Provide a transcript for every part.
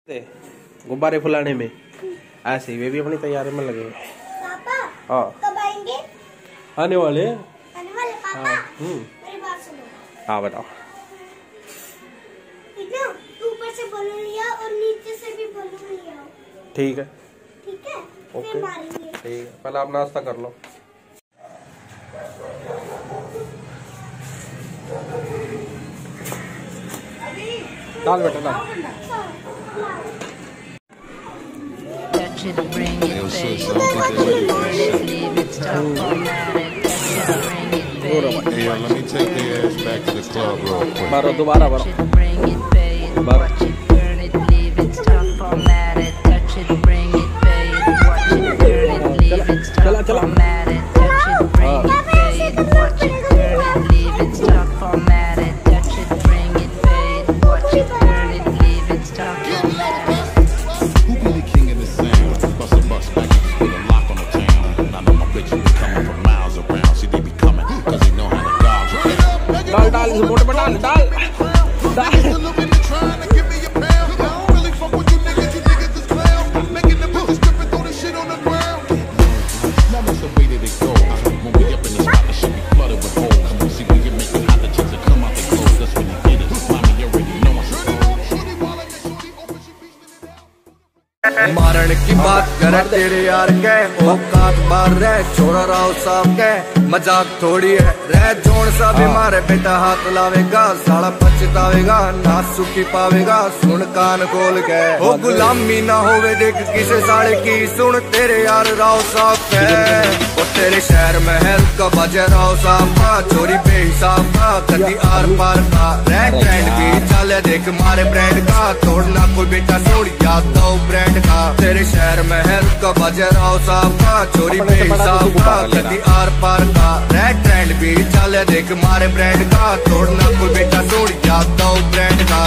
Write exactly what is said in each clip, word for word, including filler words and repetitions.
गुब्बारे फुलाने में ऐसे वे भी अपनी तैयारी में लगे। पापा हाँ कब आएंगे? आने वाले आने वाले पापा। हाँ हम्म मेरी बात सुनो। हाँ बताओ। ठीक है, ऊपर से बलून लिया और नीचे से भी बलून लिया। ठीक है ठीक है ओके फिर मारेंगे। ठीक है, पहले आप नाश्ता कर लो। डाल बेटा डाल। Touch it, bring it, babe. Leave it, stop, format it. Touch it, bring it, babe. Hey, yo, let me take their ass back to the club real quick. मारो दोबारा मारो। Touch it, bring it, babe. Watch it, burn it, leave it, stop, format it. Touch it, bring it, babe. Watch it, burn it, leave it, stop, format it. Touch it, bring it, babe. Watch it, burn it, leave it, stop, format it. Touch it, bring it, babe. Watch it, burn it, leave it, stop, format it. Who be the king of the sound? Bust a bus back and put a lock on the town. I know my bitches be coming from miles around. See, they be coming cause they know how to dodge around. डाल डाल इस मोटे पे डाल डाल डाल। मारण की बात करे तेरे यार के औकात बार रह छोड़ा राव साहब के मजाक थोड़ी है रह जोड़ सा भी मारे बेटा हाथ लावेगा साला पछतावेगा ना सुखी पावेगा सुन कान खोल के ओ गुलामी ना होवे देख किसे साले की सुन तेरे यार राव साहब के और तेरे शहर महल का बजे राव साहब का चोरी बेहिसाब का कदी आर पार का रह ट्रेंड भी चले देख मारे ब्रांड का तोड़ना कोई बेटा छोड़ याद दो ब्रांड का तेरे शहर महल का बजे राव साहब का चोरी बेहिसाब का कदी आर पार का रेड ट्रेंड भी चले देख मारे ब्रांड का तोड़ना कोई बेटा छोड़ याद दो ब्रांड का।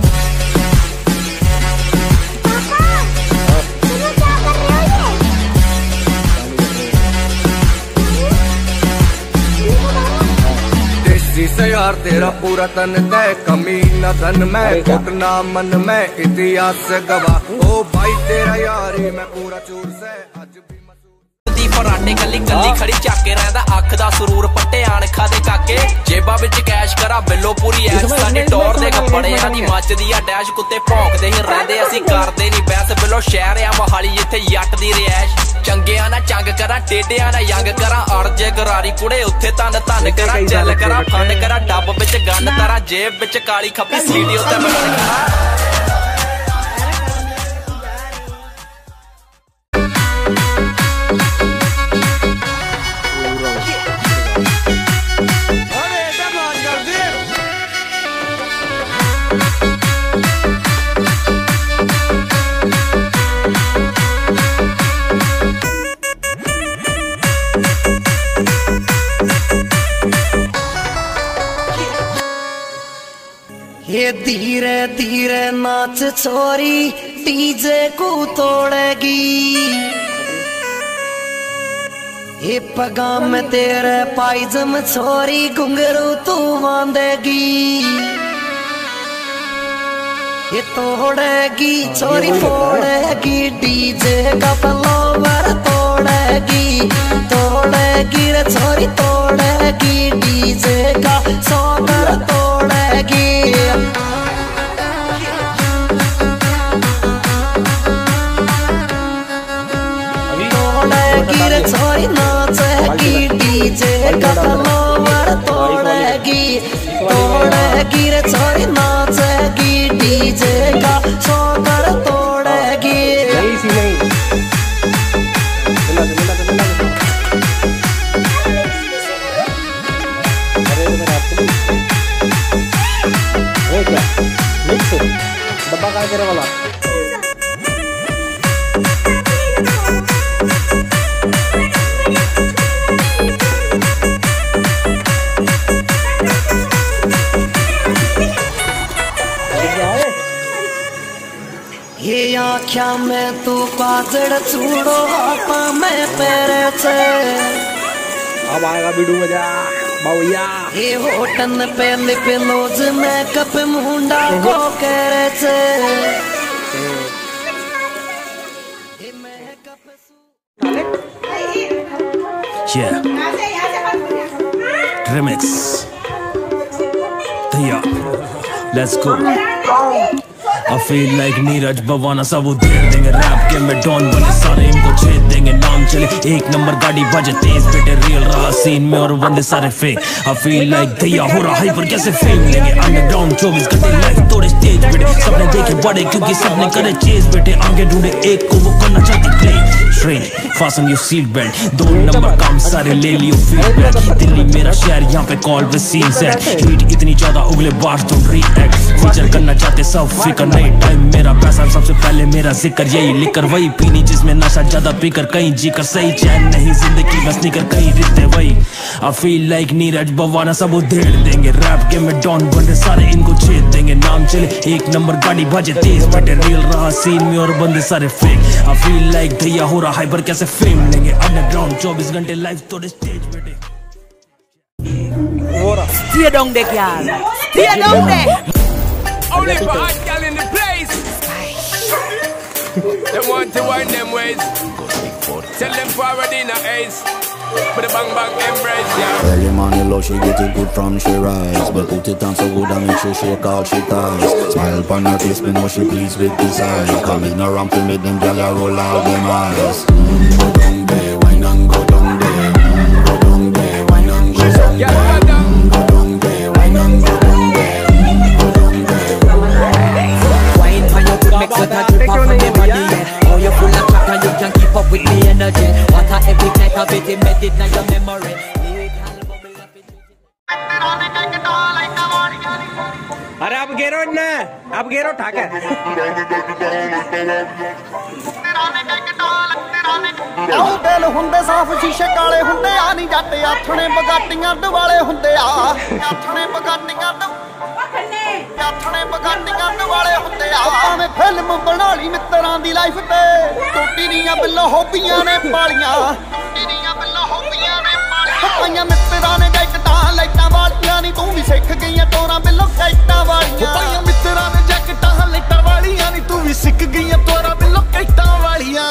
से यार तेरा पूरा तन तय कमी न धन में घुटना मन में इतिहास से गवाह ओ भाई तेरा यारी मैं पूरा चूर से आज भी दी फराटे गली गली खड़ी चाके रहंदा अख दा सुरूर पट्टे अणखा दे काके जेबा विच कैश करा बिल्लो पूरी ऐश साडी टोर दे कपड़े आदी मचदी आ डैश कुत्ते भौंकदे ही रहंदे ਅਸੀਂ ਕਰਦੇ ਨਹੀਂ ਬੈਸ ਬਿੱਲੋ ਸ਼ਹਿਰ ਆ ਮੋਹਾਲੀ ਇੱਥੇ ਜੱਟ ਦੀ ਰਿਐਸ਼ ਚੰਗਿਆਂ ਨਾ ਚੰਗ ਕਰਾਂ ਟੇਡਿਆਂ ਨਾ ਯੰਗ ਕਰਾਂ ਅਰਜੇ ਗਰਾਰੀ ਕੁੜੇ ਉੱਥੇ ਤਨ ਤਨ ਕਰਾਂ ਚੱਲ ਕਰਾਂ ਫੰਡ ਕਰਾਂ ਡੱਬ ਵਿੱਚ ਗੰਨ ਤਾਰਾ ਜੇਬ ਵਿੱਚ ਕਾਲੀ ਖੱਪੀ ਸੀਡੀ ਉੱਤੇ ਬਣ ਕਰਾਂ। ये धीरे धीरे नाच छोरी डीजे को तोड़ेगी ये पगाम में तेरे पायजम छोरी घुंघरू तू बांधेगी ये तोड़ेगी छोरी फोड़ेगी डीजे का पलोवर तोड़ेगी तोड़ेगी रे छोरी तोड़ेगी डीजे का सोगर तोड़ेगी तोड़ेगी रे छोरी नाचेगी डीजे का पलोवर तोड़ेगी तोड़ेगी रे छोरी नाचेगी डीजे का सोगर तोड़ेगी। डब्बा काय करे वाला ये आँख्या में तू काजड़ चूड़ो आपा में पैरे से अब आएगा बीडू मजा बाउया। ये होटन पे लिप लोज में कप मुंडा को करे छे। Yeah. Remix. Yeah. Let's go. I feel like Neeraj Bawana सब उधेड़ देंगे रैप के में डॉन बने सारे इनको छेद देंगे नाम चले एक नंबर गाड़ी बजे तेज बेटे रियल रहा सीन में और बंदे सारे फेक I feel like दैया हो रहा हाइपर कैसे फेम लेंगे अंडरग्राउंड चौबीस घंटे लाइफ तोड़े स्टेज बेटे सबने देखे बड़े क्योंकि सबने करे चेज बेटे आगे ढूंढे एक को वो करना चाहती प्ले ट्रेन फासन योर सीट बेल्ट दो नंबर काम सारे ले लियो फीडबैक दिल्ली मेरा शहर यहाँ पे कॉल पे सीन सेट हीट इतनी ज्यादा उगले बार तो रिएक्ट फीचर करना चाहते सब फिकर नहीं टाइम मेरा पैसा सबसे पहले मेरा जिक्र यही लिकर वही पीनी जिसमें नशा ज्यादा पीकर कहीं जीकर सही चैन नहीं जिंदगी बस निकर कहीं रिश्ते वही I feel like Neeraj Bawana सब उधेड़ देंगे रैप के में डॉन बंदे सारे इनको छेद देंगे नाम चले एक नंबर गाड़ी बाजे तेज बेटे रियल रहा सीन में और बंदे सारे फेक I feel like दैया हो रहा हाइपर कैसे फेम लेंगे अंडरग्राउंड चौबीस घंटे लाइफ तोड़े स्टेज बेटे Stay down there, girl. Stay down there. Only for hot girl in the place. They want to wind them ways. Tell them forward in a ace. But the bang bang embrace, yeah. Early morning low, she get it good from she rise. But put it on so good and make sure she out she ties. Smile upon her face, me know she pleased with this eye. Come in around to make them gyal roll out them eyes. Mm, go down there, wine and go down there. Mm, go down there, wine and go down there. Mm, go down there, wine and go down there. Mm, go down there. Wine for your good, make sweat and drip off on your body. Oh, you're full of crack and you can keep up with the energy. What a epic night of it, embedded in your memory. अरे आप गेरो ना आप गेरो ठाकर ਆਉ ਦਿਲ ਹੁੰਦੇ ਸਾਫ ਸ਼ੀਸ਼ੇ ਕਾਲੇ ਹੁੰਦੇ ਆ ਨਹੀਂ ਜੱਟ ਆਥਣੇ ਬਗਾਟੀਆਂ ਦਿਵਾਲੇ ਹੁੰਦੇ ਆ ਆਥਣੇ ਬਗਾਟੀਆਂ ਦਿਵਾਲੇ ਆਥਣੇ ਬਗਾਟੀਆਂ ਦਿਵਾਲੇ ਹੁੰਦੇ ਆ ਐਵੇਂ ਫਿਲਮ ਬਣਾ ਲਈ ਮਿੱਤਰਾਂ ਦੀ ਲਾਈਫ ਤੇ ਟੋਟੀ ਦੀਆਂ ਬਿੱਲੋ ਹੋਬੀਆਂ ਨੇ ਪਾਲੀਆਂ ਟੋਟੀ ਦੀਆਂ ਬਿੱਲੋ ਹੋਬੀਆਂ ਨੇ ਪਾਲੀਆਂ ਪਾਈਆਂ ਮਿੱਤਰਾਂ ਨੇ ਜੈਕਟਾਂ ਲਾਈਟਾਂ ਵਾਲੀਆਂ ਨਹੀਂ ਤੂੰ ਵੀ ਸਿੱਖ ਗਈਆਂ ਤੋਰਾਂ ਬਿੱਲੋ ਕੈਟਾਂ ਵਾਲੀਆਂ ਪਾਈਆਂ ਮਿੱਤਰਾਂ ਨੇ ਜੈਕਟਾਂ ਲਾਈਟਾਂ ਵਾਲੀਆਂ ਨਹੀਂ ਤੂੰ ਵੀ ਸਿੱਖ ਗਈਆਂ ਤੋਰਾਂ ਬਿੱਲੋ ਕੈਟਾਂ ਵਾਲੀਆਂ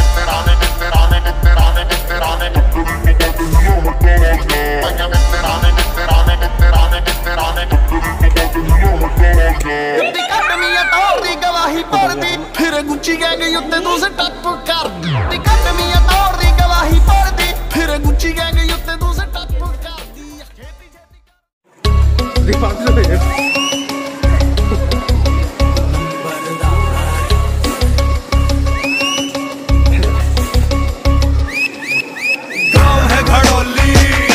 फिर गुच्ची गैंग उत्ते तू से टप कर दी कदमियां तोड़ दी गवाही पढ़ दी फिर गुच्ची गैंग उत्ते तू से टप कर दी गाँव है घड़ोली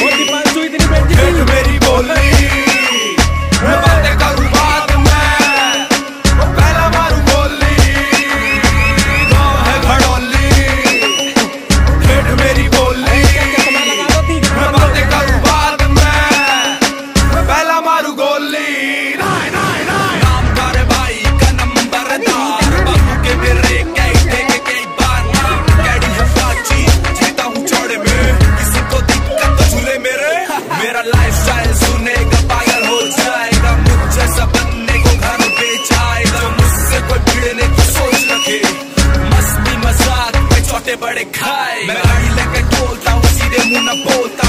मेरी बोली मैं बातें करूँ बात में पहला मारू बोली गाँव है घड़ोली ठेठ मेरी बोली मैं बातें करूँ बात में पहला मारू गोली नाम कर भाई का नंबरदार बाबू के मेरे कई देखे कई बार नाम कैडी है फाची जीता हूँ चौड़े में किसी को दिक्कत तो झूले मेरे मेरा लाइफस्टाइल सुनेगा पागल हो जाएगा मुझ जैसा बनने को घर बेच आएगा मुझसे कोई भिड़ने की सोच रखे मस्ती मजाक में छोटे बड़े खाए मैं गाड़ी लेकर बोलता हूँ सीधे मुंह न बोलता